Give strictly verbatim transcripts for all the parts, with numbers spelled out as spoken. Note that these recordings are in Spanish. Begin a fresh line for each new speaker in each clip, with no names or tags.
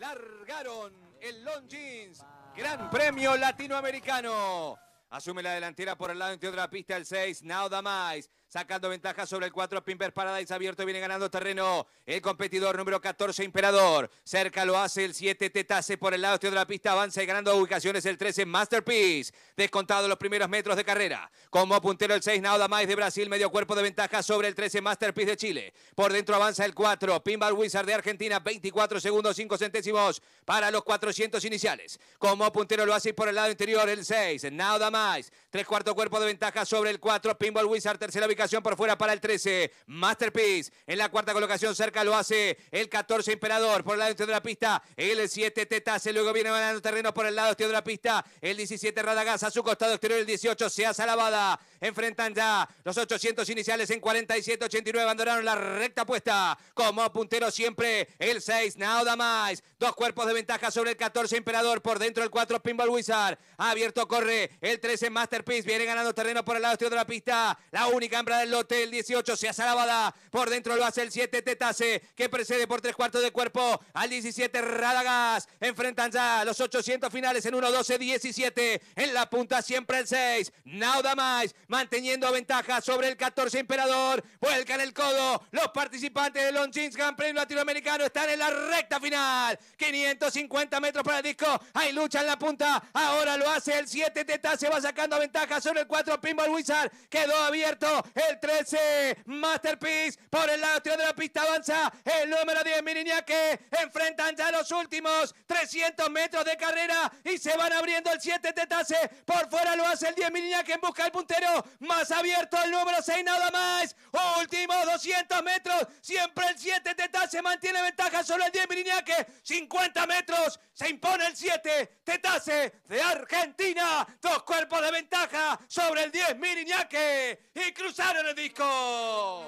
Largaron el Longines, Gran Premio Latinoamericano. Asume la delantera por el lado interior de la pista el seis, Now Damais. Sacando ventaja sobre el cuatro, Pimper Paradise abierto, viene ganando terreno el competidor número catorce, Imperador. Cerca lo hace el siete, Tetase por el lado exterior de la pista, avanza y ganando ubicaciones el trece, Masterpiece. Descontado los primeros metros de carrera. Como puntero el seis, Now Damais de Brasil, medio cuerpo de ventaja sobre el trece, Masterpiece de Chile. Por dentro avanza el cuatro, Pinball Wizard de Argentina, veinticuatro segundos, cinco centésimos para los cuatrocientos iniciales. Como puntero lo hace por el lado interior el seis, Now Damais. Tres cuarto cuerpo de ventaja sobre el cuatro, Pinball Wizard, tercera ubicación por fuera para el trece, Masterpiece. En la cuarta colocación cerca lo hace el catorce, Imperador. Por el lado exterior de la pista el siete, Tetase. Luego viene ganando terreno por el lado exterior de la pista el diecisiete, Radagast. A su costado exterior el dieciocho, Seasa Lavada. Enfrentan ya los ochocientos iniciales en cuarenta y siete ochenta y nueve. Abandonaron la recta puesta. Como puntero siempre el seis, Now Damais. Dos cuerpos de ventaja sobre el catorce, Imperador. Por dentro el cuatro, Pinball Wizard. Abierto corre el trece, Masterpiece. Viene ganando terreno por el lado exterior de la pista. La única hembra del lote, el dieciocho, Seasa Lavada. Por dentro lo hace el siete, Tetase, que precede por tres cuartos de cuerpo al diecisiete, Radagast. Enfrentan ya los ochocientos finales en uno doce diecisiete. En la punta siempre el seis, Now Damais, manteniendo ventaja sobre el catorce, Imperador. Vuelcan el codo. Los participantes del Longines Gran Premio Latinoamericano están en la recta final. quinientos cincuenta metros para el disco. Hay lucha en la punta. Ahora lo hace el siete, Tetase. Va sacando ventaja sobre el cuatro, Pinball Wizard. Quedó abierto el trece, Masterpiece. Por el lado de la pista avanza el número diez, Miriñaque. Enfrentan ya los últimos trescientos metros de carrera y se van abriendo el siete, Tetase. Por fuera lo hace el diez, Miriñaque en busca del puntero. Más abierto el número seis, nada más. Últimos doscientos metros. Siempre el siete, Tetase mantiene ventaja sobre el diez, Miriñaque. cincuenta metros. Se impone el siete, Tetase de Argentina. Dos cuerpos de ventaja sobre el diez, Miriñaque. Y cruzaron el disco.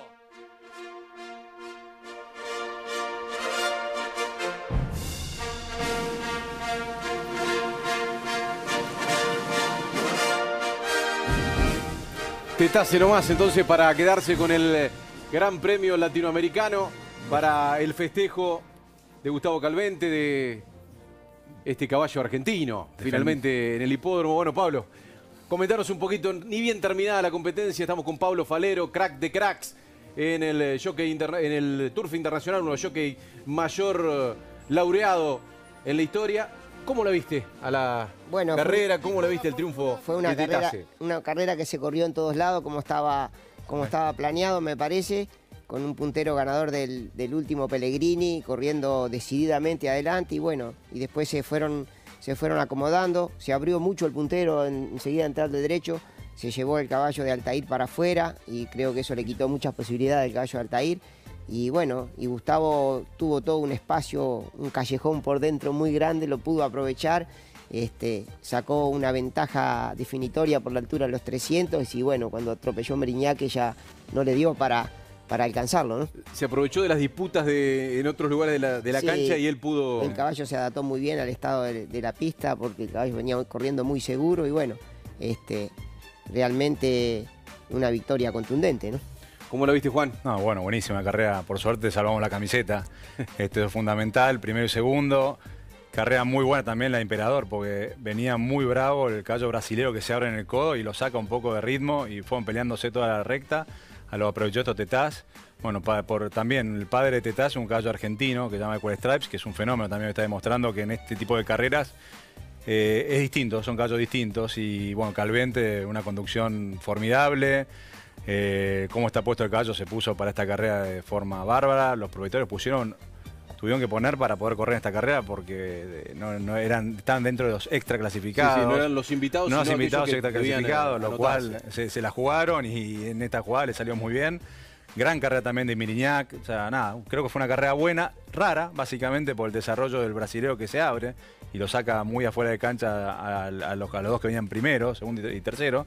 Tetase nomás entonces para quedarse con el Gran Premio Latinoamericano, para el festejo de Gustavo Calvente, de este caballo argentino, finalmente en el hipódromo. Bueno, Pablo, comentaros un poquito, ni bien terminada la competencia, estamos con Pablo Falero, crack de cracks, en el jockey interna en el Turf Internacional, uno de los jockey mayor laureado en la historia. ¿Cómo la viste a la bueno, carrera? Fue, ¿Cómo la viste el triunfo?
Fue una
de
carrera,
Tetase?
una carrera que se corrió en todos lados, como estaba, como estaba planeado, me parece, con un puntero ganador del, del último Pellegrini, corriendo decididamente adelante, y bueno, y después se fueron, se fueron acomodando, se abrió mucho el puntero, en, enseguida entrar de derecho, se llevó el caballo de Altair para afuera, y creo que eso le quitó muchas posibilidades al caballo de Altair. Y bueno, y Gustavo tuvo todo un espacio, un callejón por dentro muy grande, lo pudo aprovechar, este, sacó una ventaja definitoria por la altura de los trescientos y bueno, cuando atropelló Miriñaque ya no le dio para, para alcanzarlo, ¿no?
Se aprovechó de las disputas de, en otros lugares de la, de la
sí,
cancha y él pudo...
El caballo se adaptó muy bien al estado de, de la pista porque el caballo venía corriendo muy seguro y bueno, este, realmente una victoria contundente, ¿no?
¿Cómo lo viste, Juan?
No, bueno, buenísima carrera. Por suerte salvamos la camiseta. Esto es fundamental, primero y segundo. Carrera muy buena también la de Imperador, porque venía muy bravo el caballo brasilero que se abre en el codo y lo saca un poco de ritmo y fueron peleándose toda la recta. A lo aprovechó esto Tetase. Bueno, por, también el padre de Tetase, un caballo argentino que se llama Equal Stripes, que es un fenómeno también que está demostrando que en este tipo de carreras eh, es distinto, son caballos distintos. Y bueno, Calvente, una conducción formidable. Eh, cómo está puesto el caballo se puso para esta carrera de forma bárbara. Los propietarios pusieron, tuvieron que poner para poder correr en esta carrera porque no, no eran, estaban dentro de los extra clasificados.
Sí, sí, no eran los invitados,
no los
sino
invitados
que
extra clasificados, lo
anotarse.
cual se, se la jugaron y en esta jugada le salió muy bien. Gran carrera también de Miriñac, o sea, nada, creo que fue una carrera buena, rara, básicamente por el desarrollo del brasilero que se abre y lo saca muy afuera de cancha a, a, los, a los dos que venían primero, segundo y tercero.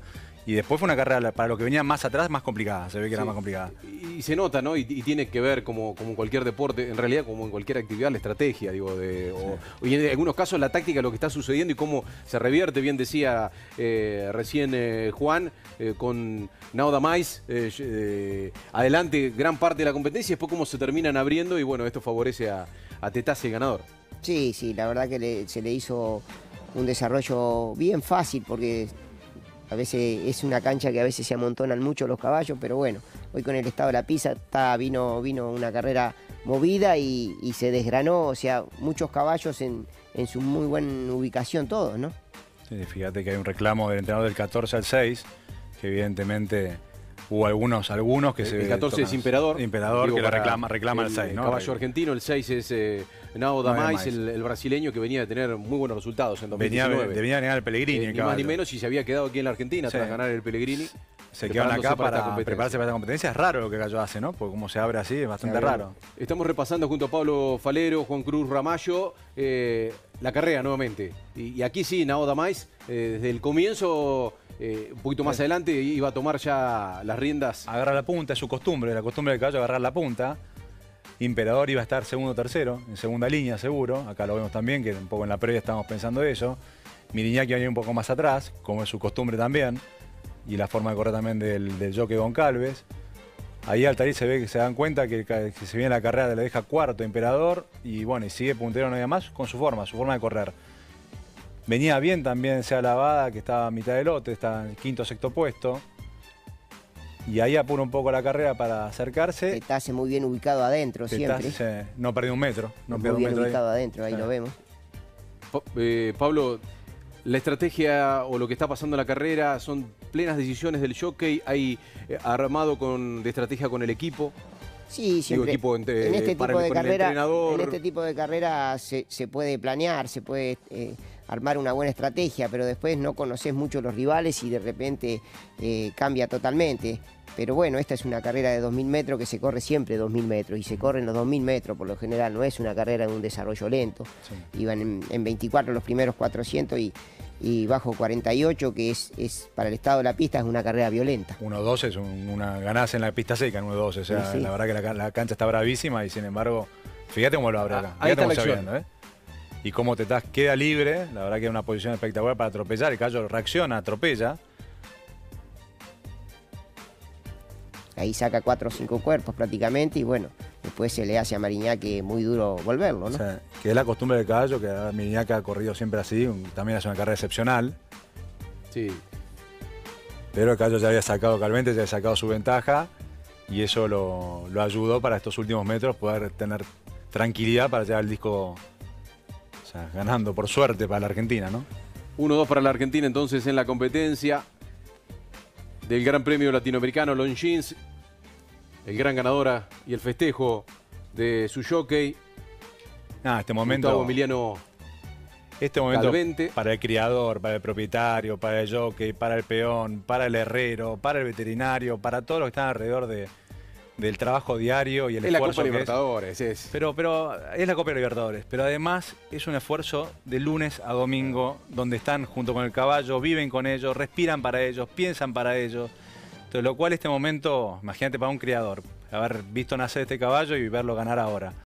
Y después fue una carrera, para lo que venía más atrás, más complicada. Se ve que
Sí.
era más complicada.
Y se nota, ¿no? Y, y tiene que ver, como, como en cualquier deporte, en realidad como en cualquier actividad, la estrategia, digo, de, o, y en algunos casos la táctica, lo que está sucediendo y cómo se revierte, bien decía eh, recién eh, Juan, eh, con Now The Mice, eh, eh, adelante gran parte de la competencia y después cómo se terminan abriendo y bueno, esto favorece a, a Tetaz, el ganador.
Sí, sí, la verdad que le- se le hizo un desarrollo bien fácil porque a veces es una cancha que a veces se amontonan mucho los caballos, pero bueno, hoy con el estado de la pista está, vino, vino una carrera movida y, y se desgranó, o sea, muchos caballos en, en su muy buena ubicación todos, ¿no?
Sí, fíjate que hay un reclamo del entrenador del catorce al seis, que evidentemente hubo algunos, algunos que
el,
se...
el catorce es
tocan-
Imperador.
Imperador,
digo,
que lo
para
reclama, reclama
el
el seis, ¿no?
caballo argentino, el seis es eh, Now The
Now The
Mice,
Mice.
el, el brasileño que venía de tener muy buenos resultados en
Venía,
dos mil diecinueve.
venía a ganar el Pellegrini,
Eh,
el
ni más ni
caballo.
menos y se había quedado aquí en la Argentina
Sí.
tras ganar el Pellegrini.
Se quedan
preparándose
acá
para
para,
esta competencia.
prepararse para esta competencia. Es raro lo que Gallo hace, ¿no? Porque como se abre así es bastante
Claro.
raro.
Estamos repasando junto a Pablo Falero, Juan Cruz Ramallo, eh, la carrera nuevamente. Y, y aquí sí, Now The Mice, eh, desde el comienzo, eh, un poquito más
Sí.
adelante, iba a tomar ya las riendas.
Agarra la punta, es su costumbre, la costumbre del caballo agarrar la punta. Imperador iba a estar segundo o tercero, en segunda línea seguro. Acá lo vemos también, que un poco en la previa estábamos pensando eso. Miriñaki venía un poco más atrás, como es su costumbre también. Y la forma de correr también del, del jockey Goncalves. Ahí Altair se ve que se dan cuenta que, que se viene la carrera, le deja cuarto Imperador. Y bueno, y sigue puntero no hay más con su forma, su forma de correr. Venía bien también Sea Lavada, que estaba a mitad del lote, está en quinto o sexto puesto. Y ahí apura un poco la carrera para acercarse.
Está muy bien ubicado adentro
Tetaz,
siempre,
se- no perdió un metro. No
muy
perdió un
bien
metro ahí.
ubicado adentro, ahí
Sí.
lo vemos.
Pa- eh, Pablo, la estrategia o lo que está pasando en la carrera son plenas decisiones del jockey. Hay eh, armado con, de estrategia con el equipo.
Sí,
Digo,
siempre.
equipo entre-
en este tipo
para el-
de
con el
carrera,
entrenador.
en este tipo de carrera se, se puede planear, se puede eh, armar una buena estrategia, pero después no conoces mucho los rivales y de repente eh, cambia totalmente. Pero bueno, esta es una carrera de dos mil metros que se corre siempre dos mil metros y se corren los dos mil metros por lo general, no es una carrera de un desarrollo lento.
Sí.
Iban en, en veinticuatro los primeros cuatrocientos y, y bajo cuarenta y ocho, que es, es para el estado de la pista es una carrera violenta.
uno doce es un- una ganás en la pista seca en uno doce. O sea,
Sí, sí.
la verdad que la, ca- la cancha está bravísima y sin embargo, fíjate cómo lo abre acá.
Ah, ahí
Fíjate
está
cómo
la
se
acción.
viene, ¿eh? Y cómo Tetaz queda libre, la verdad que es una posición espectacular para atropellar. El caballo reacciona, atropella.
Ahí saca cuatro o cinco cuerpos prácticamente y bueno, después se le hace a Mariñaque muy duro volverlo, ¿no?
O sea, que es la costumbre del caballo, que Miriñaca ha corrido siempre así. un- También hace una carrera excepcional.
Sí.
Pero el caballo ya había sacado Calvente, ya había sacado su ventaja y eso lo, lo ayudó para estos últimos metros poder tener tranquilidad para llevar el disco, o sea, ganando por suerte para la Argentina, ¿no?
uno dos para la Argentina entonces en la competencia del Gran Premio Latinoamericano Longines. El gran ganadora y el festejo de su jockey,
Ah, este momento,
Gustavo Emiliano
este momento
Calvente.
para el criador, para el propietario, para el jockey, para el peón, para el herrero, para el veterinario, para todos los que están alrededor de, del trabajo diario y el
Es la
esfuerzo
Copa
que es.
Libertadores. Es.
Pero, pero es la Copa Libertadores, pero además es un esfuerzo de lunes a domingo, donde están junto con el caballo, viven con ellos, respiran para ellos, piensan para ellos. Entonces, lo cual este momento, imagínate para un criador, haber visto nacer este caballo y verlo ganar ahora.